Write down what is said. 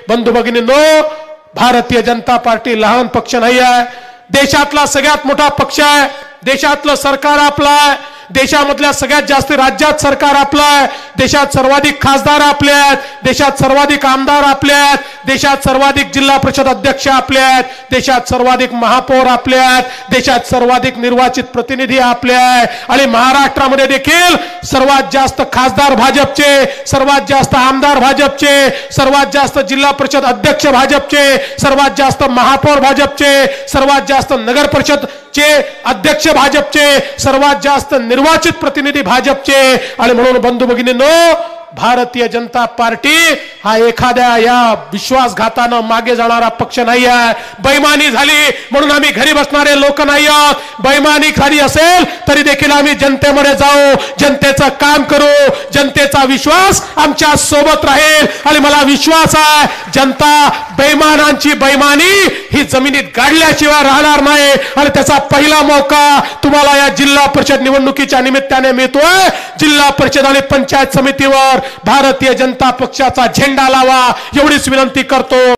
बंधू भगिनींनो, भारतीय जनता पार्टी लहान पक्ष नाही आहे, देशातला सगळ्यात मोठा पक्ष आहे, देशातलं सरकार आपलं आहे, देशामधल्या सगळ्यात जास्त राज्यात सरकार आपलं आहे, देशात सर्वाधिक खासदार आपले आहेत, देशात सर्वाधिक आमदार आपले आहेत, देशात सर्वाधिक जिल्हा परिषद अध्यक्ष आपले आहेत, देशात सर्वाधिक महापौर आपले आहेत, देशात सर्वाधिक निर्वाचित प्रतिनिधी आपले आहेत आणि महाराष्ट्रामध्ये देखील सर्वात जास्त खासदार भाजपचे, सर्वात जास्त आमदार भाजपचे, सर्वात जास्त जिल्हा परिषद अध्यक्ष भाजपचे, सर्वात जास्त महापौर भाजपचे, सर्वात जास्त नगर परिषद चे अध्यक्ष भाजपचे, सर्वात जास्त निर्वाचित प्रतिनिधी भाजपचे। आणि म्हणून बंधू भगिनींनो, भारतीय जनता पार्टी हा एखाद्या या विश्वासघातानं मागे जाणारा पक्ष नाही आहे। बेईमानी झाली म्हणून आम्ही घरी बसणारे लोक नाही आहोत, बेईमानी झाली असेल तरी देखील आम्ही जनतेमध्ये जाऊ, जनतेचं काम करू, जनतेचा विश्वास आमच्या सोबत राहील आणि मला विश्वास आहे जनता बेईमानांची बेईमानी ही जमिनीत गाडल्याशिवाय राहणार नाही आणि त्याचा पहिला मौका तुम्हाला या जिल्हा परिषद निवडणुकीच्या निमित्ताने मिळतोय। जिल्हा परिषद आणि पंचायत समितीवर भारतीय जनता पक्षाचा झेंडा लावा एवढीच विनंती करतो।